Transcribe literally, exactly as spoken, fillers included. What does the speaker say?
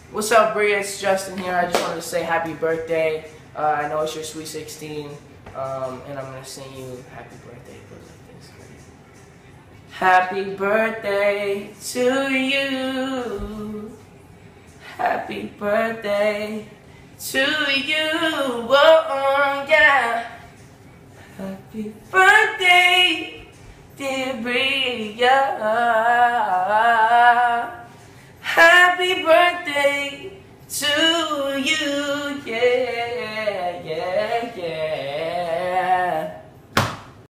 What's up, Bria? It's Justin here. I just wanted to say happy birthday. Uh, I know it's your sweet sixteen, um, and I'm going to sing you happy birthday. It goes like this. Happy birthday to you. Happy birthday to you. Oh, yeah. Happy birthday, dear Bria. Happy birthday.